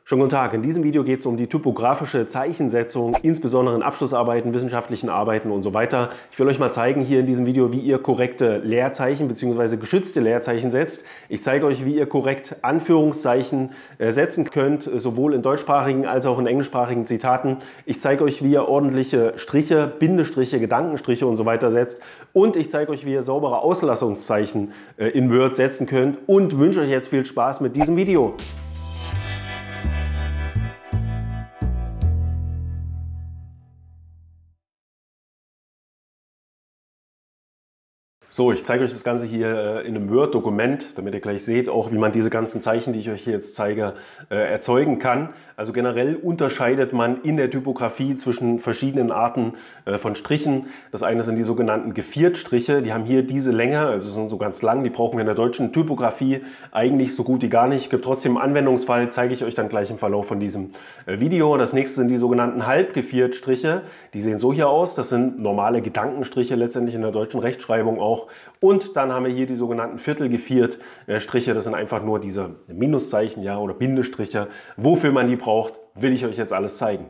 Schönen guten Tag. In diesem Video geht es um die typografische Zeichensetzung, insbesondere in Abschlussarbeiten, wissenschaftlichen Arbeiten und so weiter. Ich will euch mal zeigen hier in diesem Video, wie ihr korrekte Leerzeichen bzw. geschützte Leerzeichen setzt. Ich zeige euch, wie ihr korrekt Anführungszeichen setzen könnt, sowohl in deutschsprachigen als auch in englischsprachigen Zitaten. Ich zeige euch, wie ihr ordentliche Striche, Bindestriche, Gedankenstriche und so weiter setzt. Und ich zeige euch, wie ihr saubere Auslassungszeichen in Word setzen könnt und wünsche euch jetzt viel Spaß mit diesem Video. So, ich zeige euch das Ganze hier in einem Word-Dokument, damit ihr gleich seht, auch wie man diese ganzen Zeichen, die ich euch hier jetzt zeige, erzeugen kann. Also generell unterscheidet man in der Typografie zwischen verschiedenen Arten von Strichen. Das eine sind die sogenannten Geviertstriche, die haben hier diese Länge, also sind so ganz lang, die brauchen wir in der deutschen Typografie eigentlich so gut wie gar nicht. Gibt trotzdem einen Anwendungsfall, zeige ich euch dann gleich im Verlauf von diesem Video. Das nächste sind die sogenannten Halbgeviertstriche, die sehen so hier aus, das sind normale Gedankenstriche letztendlich in der deutschen Rechtschreibung auch. Und dann haben wir hier die sogenannten Viertelgeviert-Striche. Das sind einfach nur diese Minuszeichen, ja, oder Bindestriche. Wofür man die braucht, will ich euch jetzt alles zeigen.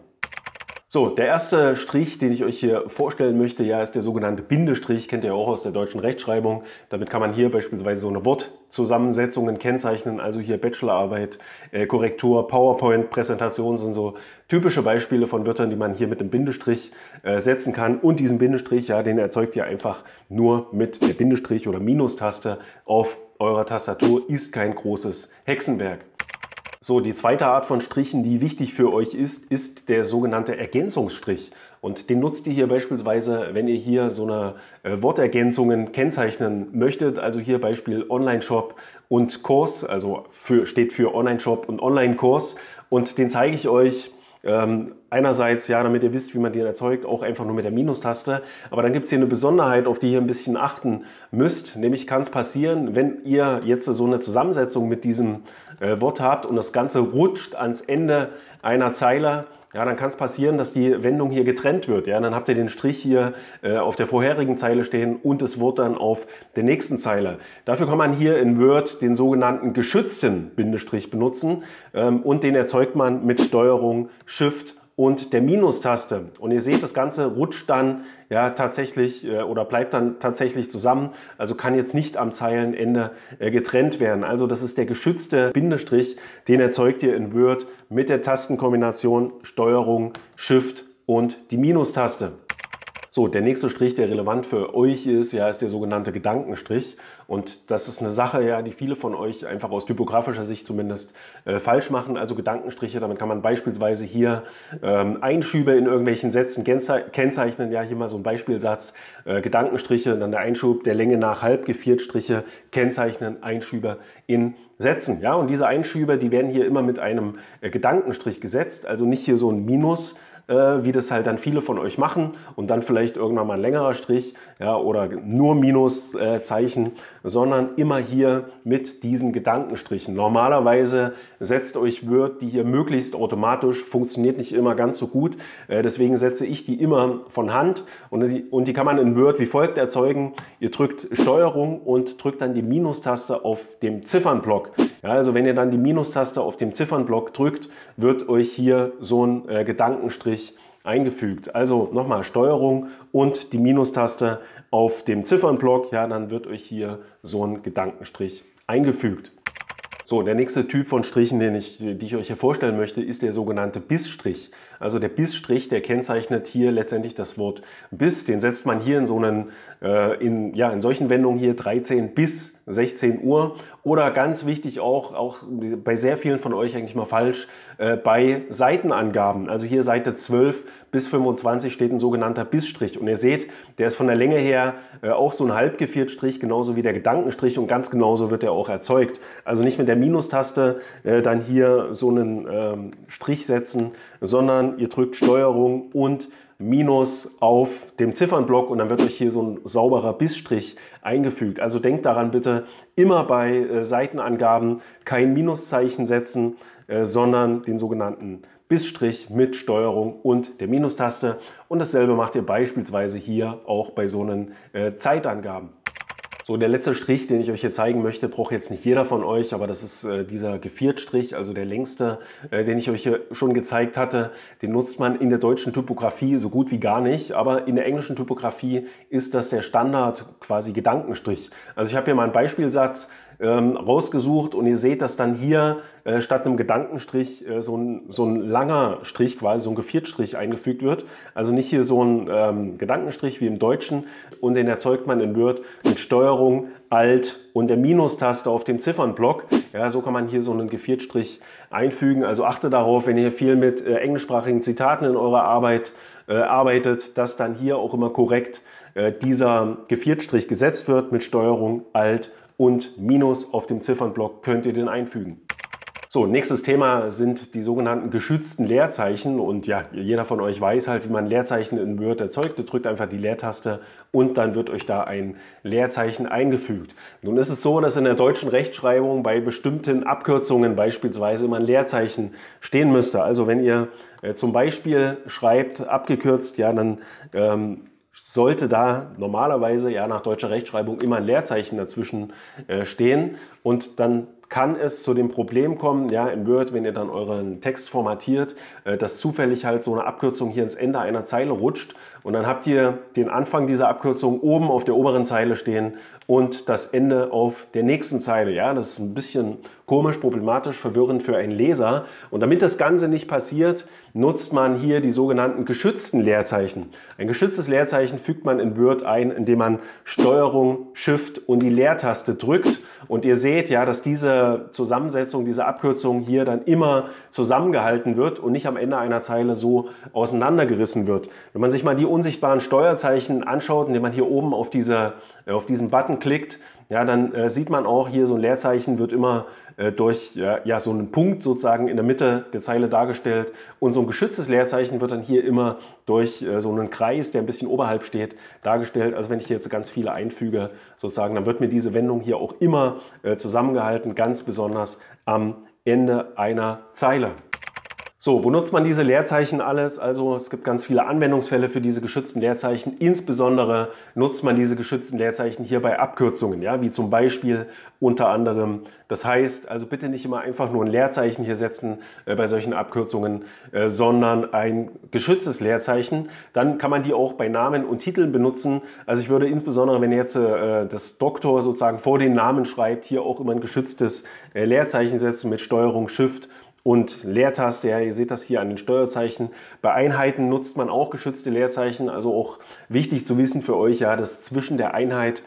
So, der erste Strich, den ich euch hier vorstellen möchte, ja, ist der sogenannte Bindestrich. Kennt ihr auch aus der deutschen Rechtschreibung. Damit kann man hier beispielsweise so eine Wortzusammensetzungen kennzeichnen. Also hier Bachelorarbeit, Korrektur, PowerPoint, Präsentation sind so typische Beispiele von Wörtern, die man hier mit dem Bindestrich setzen kann. Und diesen Bindestrich, ja, den erzeugt ihr einfach nur mit der Bindestrich- oder Minustaste auf eurer Tastatur. Ist kein großes Hexenwerk. So, die zweite Art von Strichen, die wichtig für euch ist der sogenannte Ergänzungsstrich. Und den nutzt ihr hier beispielsweise, wenn ihr hier so eine Wortergänzungen kennzeichnen möchtet. Also hier Beispiel Online-Shop und Kurs, also steht für Online-Shop und Online-Kurs. Und den zeige ich euch einerseits, ja, damit ihr wisst, wie man den erzeugt, auch einfach nur mit der Minustaste. Aber dann gibt es hier eine Besonderheit, auf die ihr ein bisschen achten müsst. Nämlich kann es passieren, wenn ihr jetzt so eine Zusammensetzung mit diesem Wort habt und das Ganze rutscht ans Ende einer Zeile, ja, dann kann es passieren, dass die Wendung hier getrennt wird. Ja, dann habt ihr den Strich hier auf der vorherigen Zeile stehen und das Wort dann auf der nächsten Zeile. Dafür kann man hier in Word den sogenannten geschützten Bindestrich benutzen und den erzeugt man mit Steuerung, Shift und der Minustaste. Und ihr seht, das Ganze rutscht dann ja tatsächlich oder bleibt dann tatsächlich zusammen. Also kann jetzt nicht am Zeilenende getrennt werden. Also das ist der geschützte Bindestrich, den erzeugt ihr in Word mit der Tastenkombination Steuerung, Shift und die Minustaste. So, der nächste Strich, der relevant für euch ist, ja, ist der sogenannte Gedankenstrich. Und das ist eine Sache, ja, die viele von euch einfach aus typografischer Sicht zumindest falsch machen. Also Gedankenstriche, damit kann man beispielsweise hier Einschübe in irgendwelchen Sätzen kennzeichnen. Ja, hier mal so ein Beispielsatz. Gedankenstriche, dann der Einschub der Länge nach Halbgeviertstriche kennzeichnen, Einschübe in Sätzen. Ja, und diese Einschübe, die werden hier immer mit einem Gedankenstrich gesetzt. Also nicht hier so ein Minus, wie das halt dann viele von euch machen und dann vielleicht irgendwann mal ein längerer Strich, ja, oder nur Minuszeichen, sondern immer hier mit diesen Gedankenstrichen. Normalerweise setzt euch Word die hier möglichst automatisch, funktioniert nicht immer ganz so gut, deswegen setze ich die immer von Hand und die kann man in Word wie folgt erzeugen. Ihr drückt Steuerung und drückt dann die Minustaste auf dem Ziffernblock. Ja, also wenn ihr dann die Minustaste auf dem Ziffernblock drückt, wird euch hier so ein Gedankenstrich eingefügt. Also nochmal Steuerung und die Minustaste auf dem Ziffernblock, ja, dann wird euch hier so ein Gedankenstrich eingefügt. So, der nächste Typ von Strichen, die ich euch hier vorstellen möchte, ist der sogenannte Bissstrich. Also der Bissstrich, der kennzeichnet hier letztendlich das Wort bis. Den setzt man hier in so einen, in solchen Wendungen hier 13 bis 16 Uhr. Oder ganz wichtig auch bei sehr vielen von euch eigentlich mal falsch, bei Seitenangaben. Also hier Seite 12 bis 25 steht ein sogenannter Bissstrich. Und ihr seht, der ist von der Länge her auch so ein Halbgeviertstrich, genauso wie der Gedankenstrich und ganz genauso wird er auch erzeugt. Also nicht mit der Minustaste dann hier so einen Strich setzen, sondern ihr drückt Steuerung und Minus auf dem Ziffernblock und dann wird euch hier so ein sauberer Bissstrich eingefügt. Also denkt daran bitte, immer bei Seitenangaben kein Minuszeichen setzen, sondern den sogenannten Bissstrich mit Steuerung und der Minustaste. Und dasselbe macht ihr beispielsweise hier auch bei so einen Zeitangaben. So, der letzte Strich, den ich euch hier zeigen möchte, braucht jetzt nicht jeder von euch, aber das ist dieser Geviertstrich, also der längste, den ich euch hier schon gezeigt hatte. Den nutzt man in der deutschen Typografie so gut wie gar nicht, aber in der englischen Typografie ist das der Standard quasi Gedankenstrich. Also ich habe hier mal einen Beispielsatz rausgesucht und ihr seht, dass dann hier statt einem Gedankenstrich so ein langer Strich, quasi so ein Geviertstrich eingefügt wird. Also nicht hier so ein Gedankenstrich wie im Deutschen, und den erzeugt man in Word mit Steuerung, Alt und der Minustaste auf dem Ziffernblock. Ja, so kann man hier so einen Geviertstrich einfügen. Also achte darauf, wenn ihr viel mit englischsprachigen Zitaten in eurer Arbeit arbeitet, dass dann hier auch immer korrekt dieser Geviertstrich gesetzt wird mit Steuerung, Alt und Minus auf dem Ziffernblock könnt ihr den einfügen. So, nächstes Thema sind die sogenannten geschützten Leerzeichen, und ja, jeder von euch weiß halt, wie man Leerzeichen in Word erzeugt. Ihr drückt einfach die Leertaste und dann wird euch da ein Leerzeichen eingefügt. Nun ist es so, dass in der deutschen Rechtschreibung bei bestimmten Abkürzungen beispielsweise immer ein Leerzeichen stehen müsste. Also wenn ihr zum Beispiel schreibt, abgekürzt, ja, dann sollte da normalerweise ja nach deutscher Rechtschreibung immer ein Leerzeichen dazwischen stehen, und dann kann es zu dem Problem kommen, ja, in Word, wenn ihr dann euren Text formatiert, dass zufällig halt so eine Abkürzung hier ins Ende einer Zeile rutscht, und dann habt ihr den Anfang dieser Abkürzung oben auf der oberen Zeile stehen und das Ende auf der nächsten Zeile. Ja, das ist ein bisschen komisch, problematisch, verwirrend für einen Leser, und damit das Ganze nicht passiert, nutzt man hier die sogenannten geschützten Leerzeichen. Ein geschütztes Leerzeichen fügt man in Word ein, indem man Steuerung, Shift und die Leertaste drückt, und ihr seht ja, dass diese Zusammensetzung, diese Abkürzung hier dann immer zusammengehalten wird und nicht am Ende einer Zeile so auseinandergerissen wird. Wenn man sich mal die unsichtbaren Steuerzeichen anschaut, indem man hier oben auf diesen Button klickt, ja, dann sieht man auch hier, so ein Leerzeichen wird immer durch ja, so einen Punkt sozusagen in der Mitte der Zeile dargestellt, und so ein geschütztes Leerzeichen wird dann hier immer durch so einen Kreis, der ein bisschen oberhalb steht, dargestellt. Also wenn ich hier jetzt ganz viele einfüge, sozusagen, dann wird mir diese Wendung hier auch immer zusammengehalten, ganz besonders am Ende einer Zeile. So, wo nutzt man diese Leerzeichen alles? Also es gibt ganz viele Anwendungsfälle für diese geschützten Leerzeichen. Insbesondere nutzt man diese geschützten Leerzeichen hier bei Abkürzungen, ja, wie zum Beispiel unter anderem. Das heißt, also bitte nicht immer einfach nur ein Leerzeichen hier setzen bei solchen Abkürzungen, sondern ein geschütztes Leerzeichen. Dann kann man die auch bei Namen und Titeln benutzen. Also ich würde insbesondere, wenn ihr jetzt das Doktor sozusagen vor den Namen schreibt, hier auch immer ein geschütztes Leerzeichen setzen mit Steuerung, Shift und Leertaste. Ja, ihr seht das hier an den Steuerzeichen. Bei Einheiten nutzt man auch geschützte Leerzeichen, also auch wichtig zu wissen für euch, ja, dass zwischen der Einheit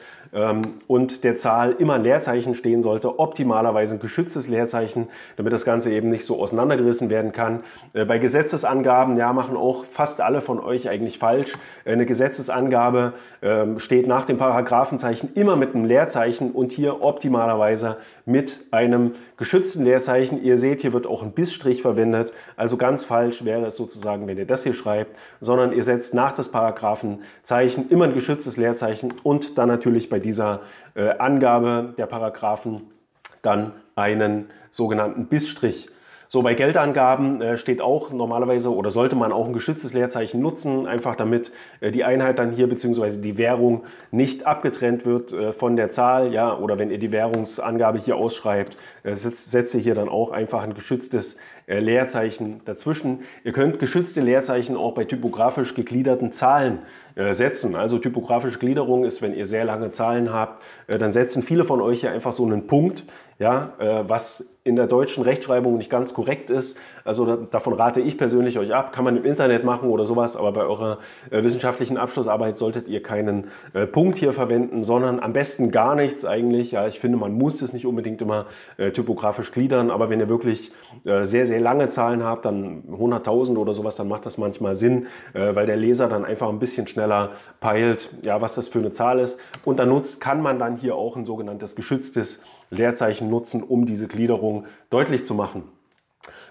und der Zahl immer ein Leerzeichen stehen sollte, optimalerweise ein geschütztes Leerzeichen, damit das Ganze eben nicht so auseinandergerissen werden kann. Bei Gesetzesangaben, ja, machen auch fast alle von euch eigentlich falsch. Eine Gesetzesangabe steht nach dem Paragraphenzeichen immer mit einem Leerzeichen und hier optimalerweise mit einem geschützten Leerzeichen. Ihr seht, hier wird auch ein Bissstrich verwendet, also ganz falsch wäre es sozusagen, wenn ihr das hier schreibt, sondern ihr setzt nach das Paragraphenzeichen immer ein geschütztes Leerzeichen und dann natürlich bei dieser Angabe der Paragraphen dann einen sogenannten Bissstrich. So, bei Geldangaben steht auch normalerweise oder sollte man auch ein geschütztes Leerzeichen nutzen, einfach damit die Einheit dann hier bzw. die Währung nicht abgetrennt wird von der Zahl, ja, oder wenn ihr die Währungsangabe hier ausschreibt, setzt ihr hier dann auch einfach ein geschütztes Leerzeichen dazwischen. Ihr könnt geschützte Leerzeichen auch bei typografisch gegliederten Zahlen setzen. Also typografische Gliederung ist, wenn ihr sehr lange Zahlen habt, dann setzen viele von euch hier einfach so einen Punkt, ja, was in der deutschen Rechtschreibung nicht ganz korrekt ist. Also davon rate ich persönlich euch ab. Kann man im Internet machen oder sowas, aber bei eurer wissenschaftlichen Abschlussarbeit solltet ihr keinen Punkt hier verwenden, sondern am besten gar nichts eigentlich. Ja, ich finde, man muss es nicht unbedingt immer typografisch gliedern, aber wenn ihr wirklich sehr, sehr lange Zahlen habt, dann 100.000 oder sowas, dann macht das manchmal Sinn, weil der Leser dann einfach ein bisschen schneller peilt, ja, was das für eine Zahl ist. Und dann kann man dann hier auch ein sogenanntes geschütztes Leerzeichen nutzen, um diese Gliederung deutlich zu machen.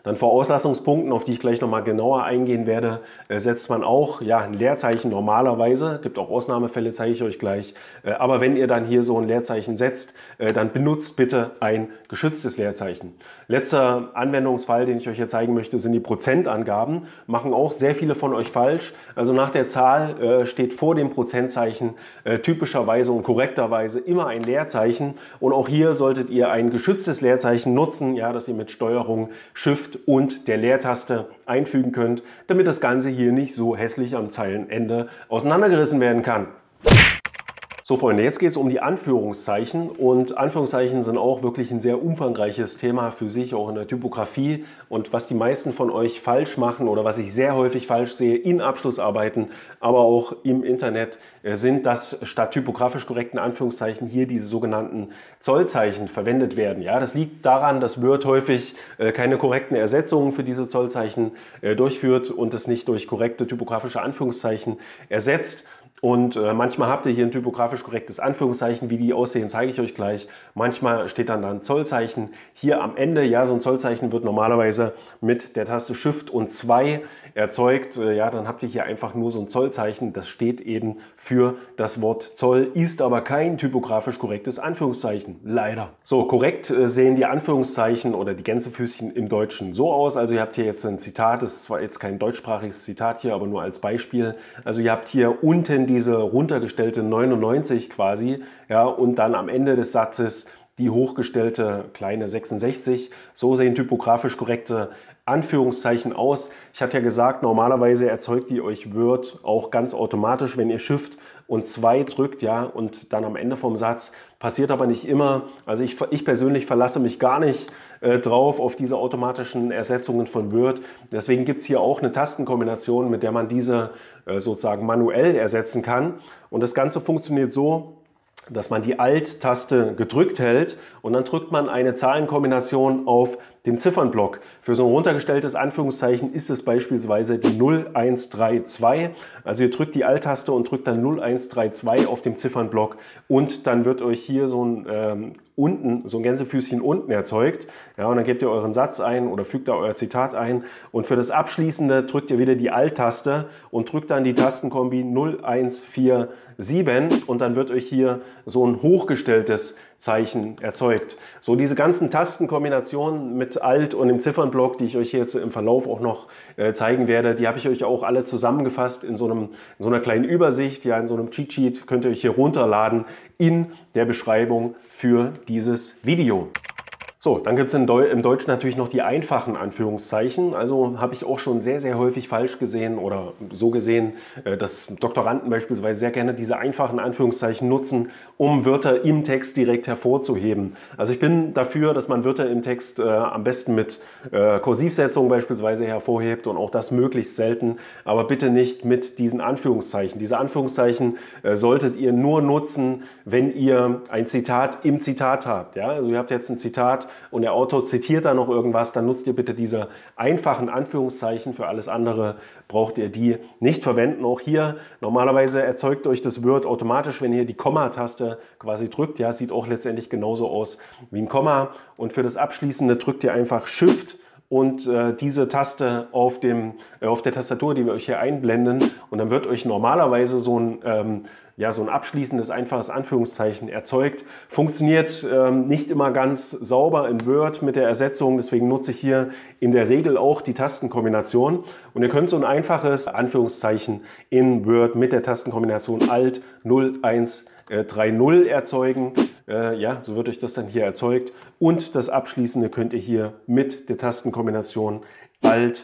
Dann vor Auslassungspunkten, auf die ich gleich nochmal genauer eingehen werde, setzt man auch ein Leerzeichen normalerweise. Gibt auch Ausnahmefälle, zeige ich euch gleich. Aber wenn ihr dann hier so ein Leerzeichen setzt, dann benutzt bitte ein geschütztes Leerzeichen. Letzter Anwendungsfall, den ich euch hier zeigen möchte, sind die Prozentangaben. Machen auch sehr viele von euch falsch. Also nach der Zahl steht vor dem Prozentzeichen typischerweise und korrekterweise immer ein Leerzeichen. Und auch hier solltet ihr ein geschütztes Leerzeichen nutzen, das ihr mit Steuerung, Shift und der Leertaste einfügen könnt, damit das Ganze hier nicht so hässlich am Zeilenende auseinandergerissen werden kann. So Freunde, jetzt geht es um die Anführungszeichen und Anführungszeichen sind auch wirklich ein sehr umfangreiches Thema für sich, auch in der Typografie, und was die meisten von euch falsch machen oder was ich sehr häufig falsch sehe in Abschlussarbeiten, aber auch im Internet, sind, dass statt typografisch korrekten Anführungszeichen hier diese sogenannten Zollzeichen verwendet werden. Ja, das liegt daran, dass Word häufig keine korrekten Ersetzungen für diese Zollzeichen durchführt und es nicht durch korrekte typografische Anführungszeichen ersetzt. Und manchmal habt ihr hier ein typografisch korrektes Anführungszeichen. Wie die aussehen, zeige ich euch gleich. Manchmal steht dann ein Zollzeichen hier am Ende. Ja, so ein Zollzeichen wird normalerweise mit der Taste Shift und 2 erzeugt. Dann habt ihr hier einfach nur so ein Zollzeichen. Das steht eben für das Wort Zoll, ist aber kein typografisch korrektes Anführungszeichen. Leider. So, korrekt sehen die Anführungszeichen oder die Gänsefüßchen im Deutschen so aus. Also ihr habt hier jetzt ein Zitat. Das ist zwar jetzt kein deutschsprachiges Zitat hier, aber nur als Beispiel. Also ihr habt hier unten diese runtergestellte 99 quasi, und dann am Ende des Satzes die hochgestellte kleine 66. So sehen typografisch korrekte Anführungszeichen aus. Ich hatte ja gesagt, normalerweise erzeugt die euch Word auch ganz automatisch, wenn ihr Shift und 2 drückt, und dann am Ende vom Satz. Passiert aber nicht immer. Also ich persönlich verlasse mich gar nicht drauf auf diese automatischen Ersetzungen von Word. Deswegen gibt es hier auch eine Tastenkombination, mit der man diese sozusagen manuell ersetzen kann. Und das Ganze funktioniert so, dass man die Alt-Taste gedrückt hält und dann drückt man eine Zahlenkombination auf dem Ziffernblock. Für so ein runtergestelltes Anführungszeichen ist es beispielsweise die 0132. Also ihr drückt die Alt-Taste und drückt dann 0132 auf dem Ziffernblock und dann wird euch hier so ein Gänsefüßchen unten erzeugt. Und dann gebt ihr euren Satz ein oder fügt da euer Zitat ein. Und für das Abschließende drückt ihr wieder die Alt-Taste und drückt dann die Tastenkombi 0147 und dann wird euch hier so ein hochgestelltes Zeichen erzeugt. So, diese ganzen Tastenkombinationen mit Alt und dem Ziffernblock, die ich euch jetzt im Verlauf auch noch zeigen werde, die habe ich euch auch alle zusammengefasst in so einer kleinen Übersicht, in so einem Cheat Sheet, könnt ihr euch hier runterladen in der Beschreibung für dieses Video. So, dann gibt es im Deutschen natürlich noch die einfachen Anführungszeichen. Also habe ich auch schon sehr, sehr häufig falsch gesehen oder so gesehen, dass Doktoranden beispielsweise sehr gerne diese einfachen Anführungszeichen nutzen, um Wörter im Text direkt hervorzuheben. Also ich bin dafür, dass man Wörter im Text am besten mit Kursivsetzung beispielsweise hervorhebt und auch das möglichst selten, aber bitte nicht mit diesen Anführungszeichen. Diese Anführungszeichen solltet ihr nur nutzen, wenn ihr ein Zitat im Zitat habt. Also ihr habt jetzt ein Zitat und der Autor zitiert da noch irgendwas, dann nutzt ihr bitte diese einfachen Anführungszeichen. Für alles andere braucht ihr die nicht verwenden. Auch hier, normalerweise erzeugt euch das Word automatisch, wenn ihr die Komma-Taste quasi drückt. Sieht auch letztendlich genauso aus wie ein Komma. Und für das Abschließende drückt ihr einfach Shift und diese Taste auf der Tastatur, die wir euch hier einblenden. Und dann wird euch normalerweise so ein abschließendes, einfaches Anführungszeichen erzeugt. Funktioniert nicht immer ganz sauber in Word mit der Ersetzung, deswegen nutze ich hier in der Regel auch die Tastenkombination. Und ihr könnt so ein einfaches Anführungszeichen in Word mit der Tastenkombination Alt 0130 erzeugen. So wird euch das dann hier erzeugt. Und das Abschließende könnt ihr hier mit der Tastenkombination Alt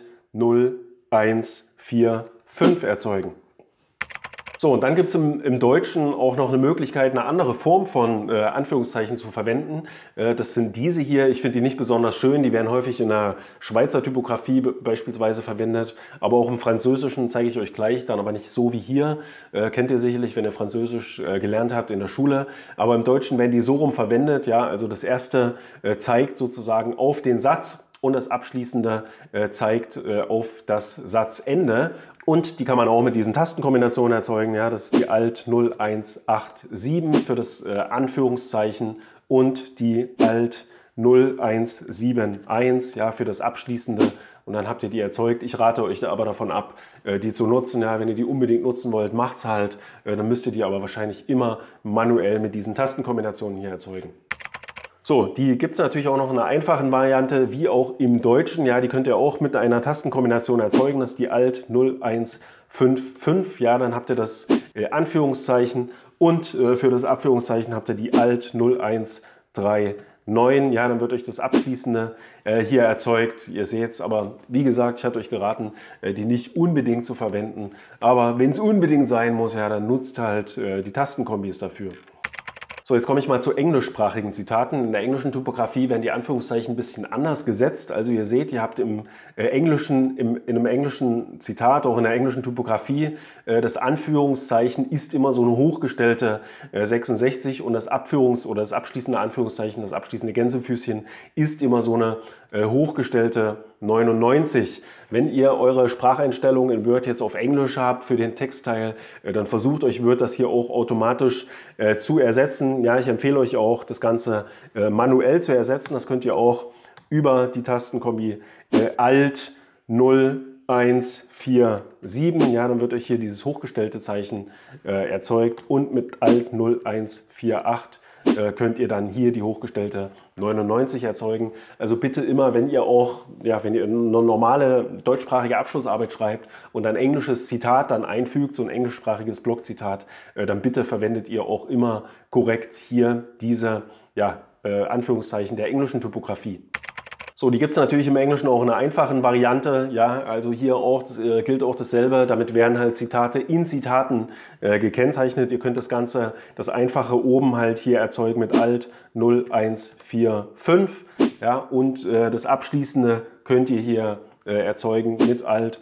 0145 erzeugen. So, und dann gibt es im Deutschen auch noch eine Möglichkeit, eine andere Form von Anführungszeichen zu verwenden. Das sind diese hier. Ich finde die nicht besonders schön. Die werden häufig in der Schweizer Typografie beispielsweise verwendet. Aber auch im Französischen zeige ich euch gleich, dann aber nicht so wie hier. Kennt ihr sicherlich, wenn ihr Französisch gelernt habt in der Schule. Aber im Deutschen werden die so rum verwendet. Also das erste zeigt sozusagen auf den Satz und das Abschließende zeigt auf das Satzende. Und die kann man auch mit diesen Tastenkombinationen erzeugen. Das ist die Alt 0187 für das Anführungszeichen und die Alt 0171, ja, für das Abschließende. Und dann habt ihr die erzeugt. Ich rate euch da aber davon ab, die zu nutzen. Ja, wenn ihr die unbedingt nutzen wollt, macht's halt. Dann müsst ihr die aber wahrscheinlich immer manuell mit diesen Tastenkombinationen hier erzeugen. So, die gibt es natürlich auch noch in einer einfachen Variante, wie auch im Deutschen. Ja, die könnt ihr auch mit einer Tastenkombination erzeugen. Das ist die Alt 0155. Ja, dann habt ihr das Anführungszeichen und für das Abführungszeichen habt ihr die Alt 0139. Ja, dann wird euch das Abschließende hier erzeugt. Ihr seht es, aber wie gesagt, ich hatte euch geraten, die nicht unbedingt zu verwenden. Aber wenn es unbedingt sein muss, ja, dann nutzt halt die Tastenkombis dafür. So, jetzt komme ich mal zu englischsprachigen Zitaten. In der englischen Typografie werden die Anführungszeichen ein bisschen anders gesetzt. Also ihr seht, ihr habt in einem englischen Zitat, auch in der englischen Typografie, das Anführungszeichen ist immer so eine hochgestellte 66 und das das abschließende Anführungszeichen, das abschließende Gänsefüßchen ist immer so eine hochgestellte 99. Wenn ihr eure Spracheinstellungen in Word jetzt auf Englisch habt für den Textteil, dann versucht euch Word das hier auch automatisch zu ersetzen. Ja, ich empfehle euch auch, das Ganze manuell zu ersetzen. Das könnt ihr auch über die Tastenkombi Alt 0147. Ja, dann wird euch hier dieses hochgestellte Zeichen erzeugt und mit Alt 0148 könnt ihr dann hier die hochgestellte 99 erzeugen. Also bitte immer, wenn ihr eine normale deutschsprachige Abschlussarbeit schreibt und ein englisches Zitat dann einfügt, so ein englischsprachiges Blockzitat, dann bitte verwendet ihr auch immer korrekt hier diese Anführungszeichen der englischen Typografie. So, die gibt es natürlich im Englischen auch in einer einfachen Variante. Ja, also hier auch, gilt auch dasselbe. Damit werden halt Zitate in Zitaten gekennzeichnet. Ihr könnt das Einfache oben halt hier erzeugen mit Alt 0145. Ja, und das Abschließende könnt ihr hier erzeugen mit Alt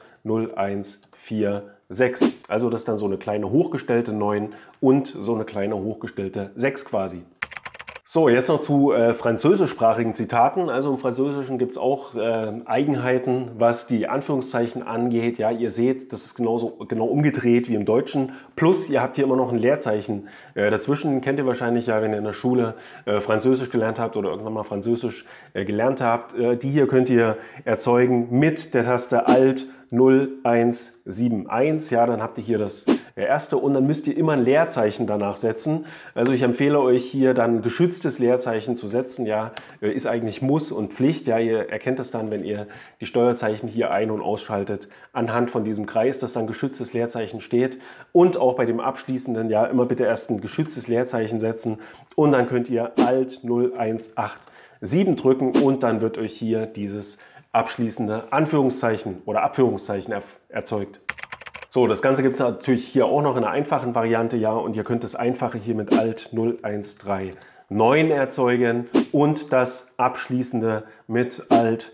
0146. Also das ist dann so eine kleine hochgestellte 9 und so eine kleine hochgestellte 6 quasi. So, jetzt noch zu französischsprachigen Zitaten. Also im Französischen gibt es auch Eigenheiten, was die Anführungszeichen angeht. Ja, ihr seht, das ist genau umgedreht wie im Deutschen. Plus, ihr habt hier immer noch ein Leerzeichen dazwischen. Kennt ihr wahrscheinlich ja, wenn ihr in der Schule Französisch gelernt habt oder irgendwann mal Französisch gelernt habt. Die hier könnt ihr erzeugen mit der Taste Alt 0171. Ja, dann habt ihr hier das erste und dann müsst ihr immer ein Leerzeichen danach setzen. Also ich empfehle euch hier dann ein geschütztes Leerzeichen zu setzen. Ja, ist eigentlich Muss und Pflicht. Ja, ihr erkennt es dann, wenn ihr die Steuerzeichen hier ein- und ausschaltet, anhand von diesem Kreis, dass dann geschütztes Leerzeichen steht. Und auch bei dem abschließenden, ja, immer bitte erst ein geschütztes Leerzeichen setzen und dann könnt ihr Alt 0187 drücken und dann wird euch hier dieses abschließende Anführungszeichen oder Abführungszeichen erzeugt. So, das Ganze gibt es natürlich hier auch noch in einer einfachen Variante, ja, und ihr könnt das Einfache hier mit Alt 0139 erzeugen und das Abschließende mit Alt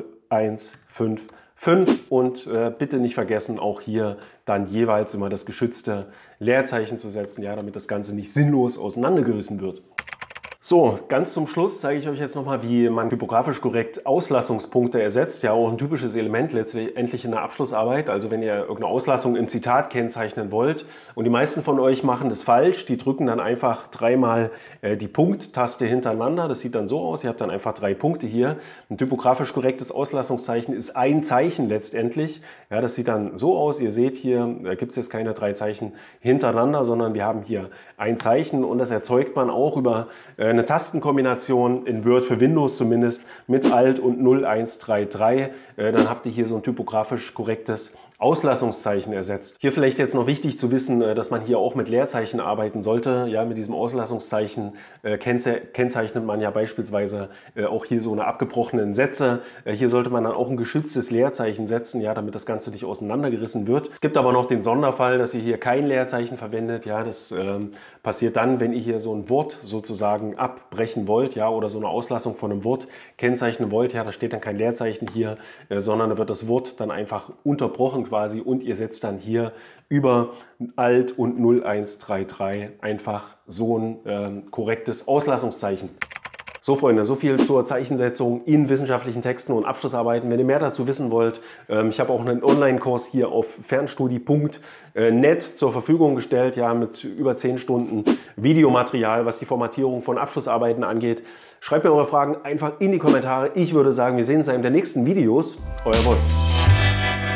0155 und bitte nicht vergessen, auch hier dann jeweils immer das geschützte Leerzeichen zu setzen, ja, damit das Ganze nicht sinnlos auseinandergerissen wird. So, ganz zum Schluss zeige ich euch jetzt nochmal, wie man typografisch korrekt Auslassungspunkte ersetzt. Ja, auch ein typisches Element letztendlich in der Abschlussarbeit. Also wenn ihr irgendeine Auslassung im Zitat kennzeichnen wollt und die meisten von euch machen das falsch, die drücken dann einfach dreimal die Punkt-Taste hintereinander. Das sieht dann so aus, ihr habt dann einfach 3 Punkte hier. Ein typografisch korrektes Auslassungszeichen ist ein Zeichen letztendlich. Ja, das sieht dann so aus. Ihr seht hier, gibt es jetzt keine 3 Zeichen hintereinander, sondern wir haben hier ein Zeichen und das erzeugt man auch über eine Tastenkombination in Word für Windows zumindest mit Alt und 0133. Dann habt ihr hier so ein typografisch korrektes Auslassungszeichen ersetzt. Hier vielleicht jetzt noch wichtig zu wissen, dass man hier auch mit Leerzeichen arbeiten sollte. Ja, mit diesem Auslassungszeichen kennzeichnet man ja beispielsweise auch hier so eine abgebrochenen Sätze. Hier sollte man dann auch ein geschütztes Leerzeichen setzen, ja, damit das Ganze nicht auseinandergerissen wird. Es gibt aber noch den Sonderfall, dass ihr hier kein Leerzeichen verwendet. Ja, das passiert dann, wenn ihr hier so ein Wort sozusagen abbrechen wollt, ja, oder so eine Auslassung von einem Wort kennzeichnen wollt. Ja, da steht dann kein Leerzeichen hier, sondern da wird das Wort dann einfach unterbrochen quasi und ihr setzt dann hier über Alt und 0133 einfach so ein korrektes Auslassungszeichen. So Freunde, so viel zur Zeichensetzung in wissenschaftlichen Texten und Abschlussarbeiten. Wenn ihr mehr dazu wissen wollt, ich habe auch einen Online-Kurs hier auf fernstudie.net zur Verfügung gestellt, ja, mit über 10 Stunden Videomaterial, was die Formatierung von Abschlussarbeiten angeht. Schreibt mir eure Fragen einfach in die Kommentare. Ich würde sagen, wir sehen uns in einem der nächsten Videos. Euer Wolf.